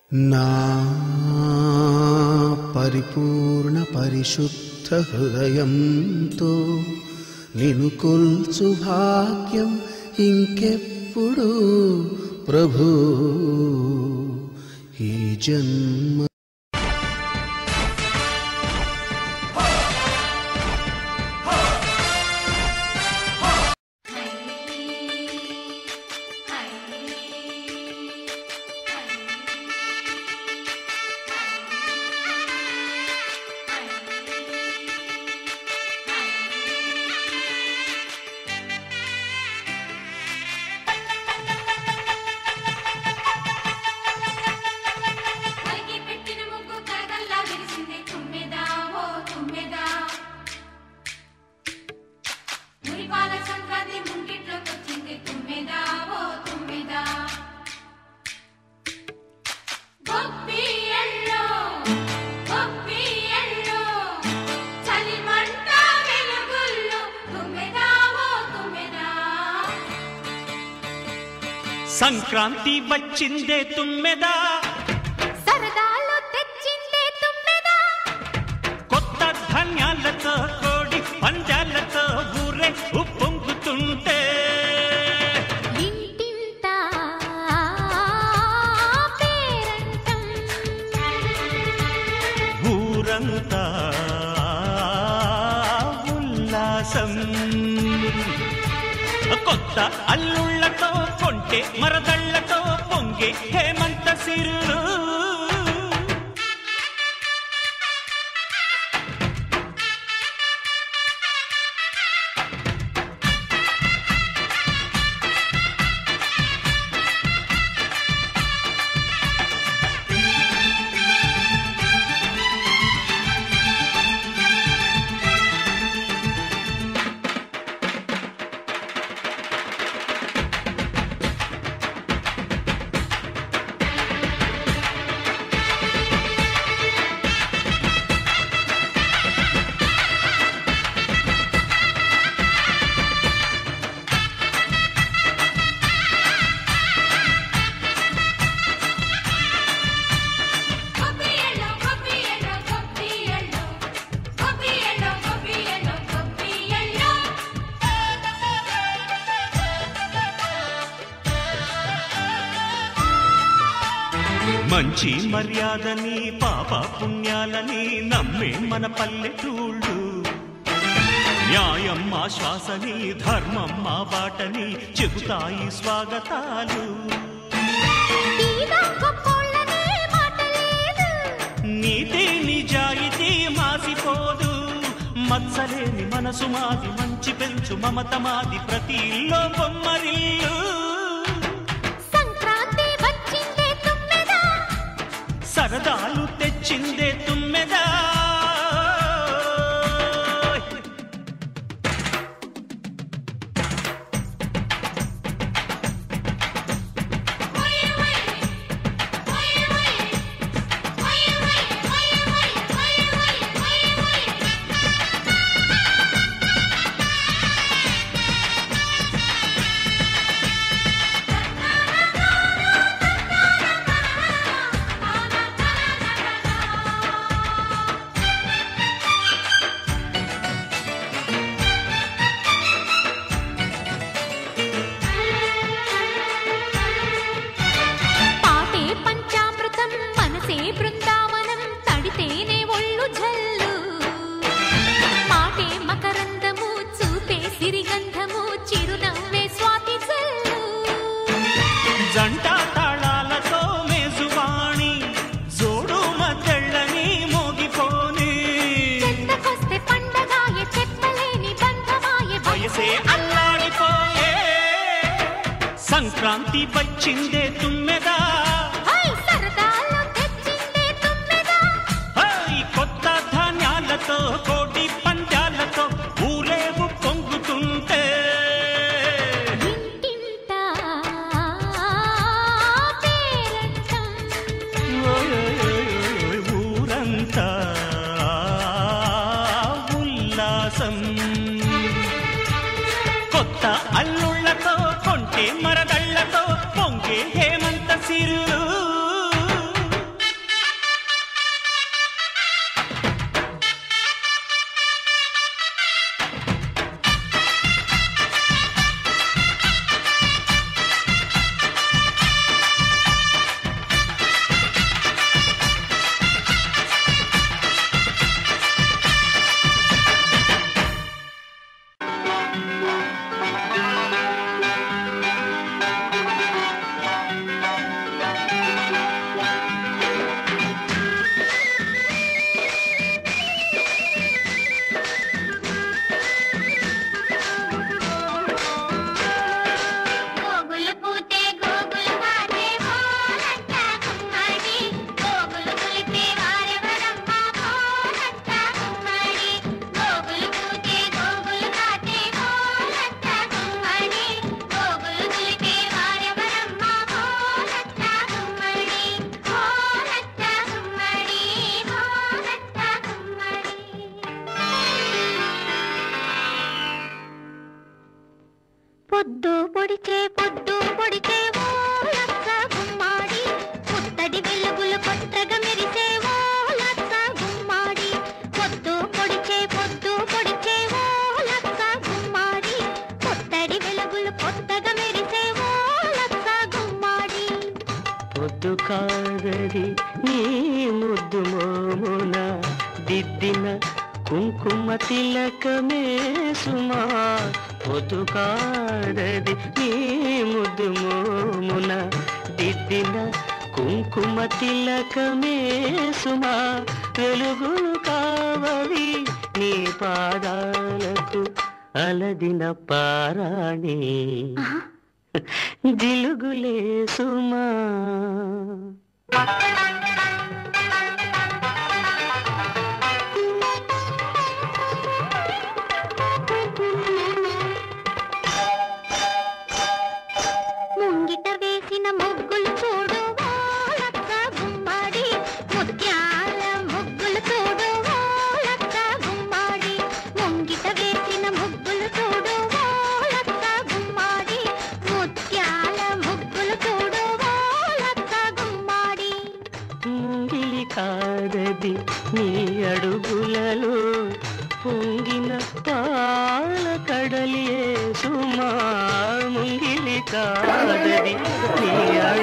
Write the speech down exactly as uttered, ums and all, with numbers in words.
నా పరిపూర్ణ పరిశుద్ధ హృదయంతో నిన్ను కొల్చు భాగ్యం ఇంకెప్పుడు ప్రభు ఈ జన్మ. సంక్రాంతి వచ్చిందే తుమ్మెదా, సరదాలు తెచ్చిందే తుమ్మెదా, కొత్త ధాన్యాలతో కోడి పందాలతో ఊరే ఉప్పొంగుతుంటే ఇంటింతా పేరంటం, ఊరంతా ఉల్లాసం. కొత్త అల్లుళ్లతో కొంటే మరదళ్లతో పొంగే హేమంత సిరులు. మంచి మర్యాదని పాప పుణ్యాలని నమ్మే మన పల్లెటూళ్ళు, న్యాయం మా శ్వాసని ధర్మం మా బాటని చెబుతాయి స్వాగతాలు. నీతి నిజాయితీ మాసిపోదు, మత్సలేని మనసు మాది, మంచి పెంచు మమత మాది, ప్రతి ఇల్లో బొమ్మరిల్లు. సరదాలు తెచ్చిందే తుమ్మెదా, జంట తాళాలతో మేజువాణి జోడు మద్దెళ్ళని మోగిపోని, వయసే అల్లాడిపోయే. సంక్రాంతి వచ్చిందే తుమ్మెదా, కొత్త ధాన్యాలతో కోటి పందాలతో ఊరేగు పొంగుతుంటే ఊరంతా ఉల్లాసం. కొత్త అల్లుళ్లతో కొంటే మరదళ్లతో పొంగే హేమంత సిరులు. పొద్దు కాదది నీ ముద్దు మోమున దిద్దిన కుంకుమ తిలకమే సుమా పొద్దు కాదది నీ ముద్దు మోమున దిద్దిన కుంకుమ తిలకమే సుమా వెలుగులు కావవి నీ పాదాలకు అలదిన పారాణి జిలుగులే సుమా ముంగిట వేసిన ముగ్గులు చూడు లక్క గుమ్మాడి ముత్యాల ముగ్గులు చూడు లక్క గుమ్మాడి ముంగిట వేసిన ముగ్గులు చూడు లక్క గుమ్మాడి ముత్యాల ముగ్గులు చూడు లక్క గుమ్మాడి ముంగిలి కాదది నీ అడుగులలో పొంగిన పాల కడలియే సుమా ముంగిలి కాదది నీ